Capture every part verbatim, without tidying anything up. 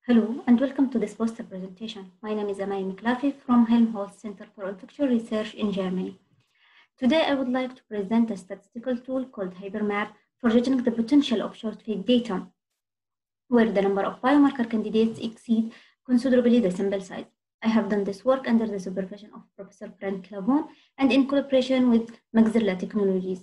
Hello and welcome to this poster presentation. My name is Amaya Miklafi from Helmholtz Center for Infectious Research in Germany. Today I would like to present a statistical tool called HyperMap for judging the potential of short-read data, where the number of biomarker candidates exceed considerably the sample size. I have done this work under the supervision of Professor Frank Lavon and in collaboration with Maxilla Technologies.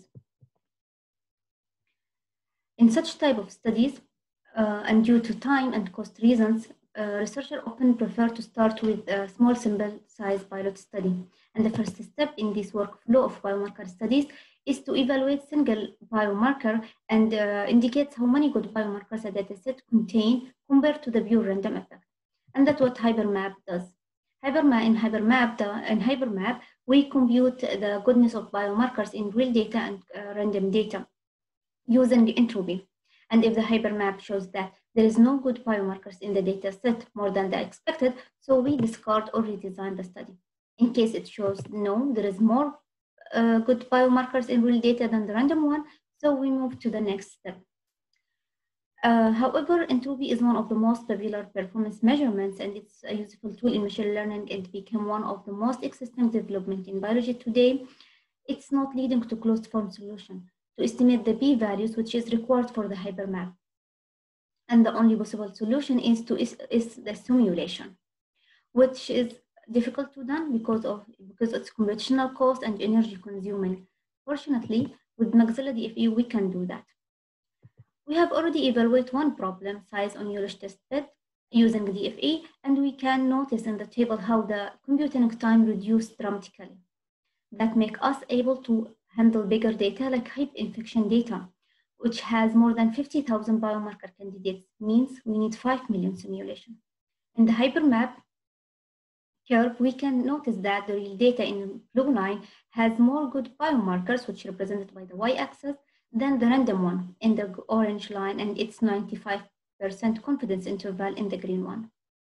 In such type of studies, uh, and due to time and cost reasons, uh, researchers often prefer to start with a small sample size pilot study. And the first step in this workflow of biomarker studies is to evaluate single biomarker and uh, indicates how many good biomarkers a dataset contain compared to the pure random effect. And that's what HyperMap does. HyperMap in HyperMap, the, in HyperMap, we compute the goodness of biomarkers in real data and uh, random data using entropy. And if the HyperMap shows that there is no good biomarkers in the data set more than the expected, so we discard or redesign the study. In case it shows no, there is more uh, good biomarkers in real data than the random one, so we move to the next step. Uh, however, entropy is one of the most popular performance measurements, and it's a useful tool in machine learning. It became one of the most existing development in biology today. It's not leading to closed form solution to estimate the p-values, which is required for the HyperMap. And the only possible solution is to is, is the simulation, which is difficult to do because of because it's computational cost and energy consuming. Fortunately, with Maxilla D F E, we can do that. We have already evaluated one problem size on Euler test bed using D F E, and we can notice in the table how the computing time reduced dramatically. That make us able to handle bigger data like H I P infection data, which has more than fifty thousand biomarker candidates, means we need five million simulation. In the HyperMap curve, we can notice that the real data in blue line has more good biomarkers, which are represented by the y-axis, than the random one in the orange line, and it's ninety-five percent confidence interval in the green one.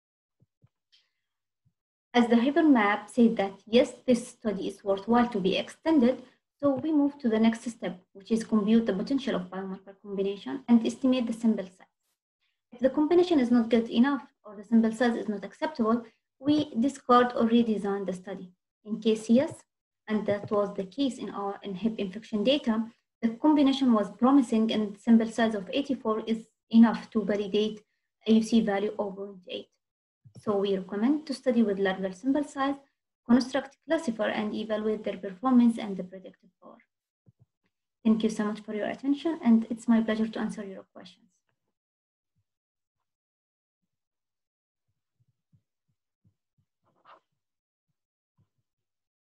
As the HyperMap said that, yes, this study is worthwhile to be extended, so we move to the next step, which is compute the potential of biomarker combination and estimate the sample size. If the combination is not good enough or the sample size is not acceptable, we discard or redesign the study. In case yes, and that was the case in our in H I P infection data, the combination was promising and the sample size of eighty-four is enough to validate a U C value of zero point eight. So we recommend to study with larger sample size, construct classifier, and evaluate their performance and the predictive power. Thank you so much for your attention, and it's my pleasure to answer your questions.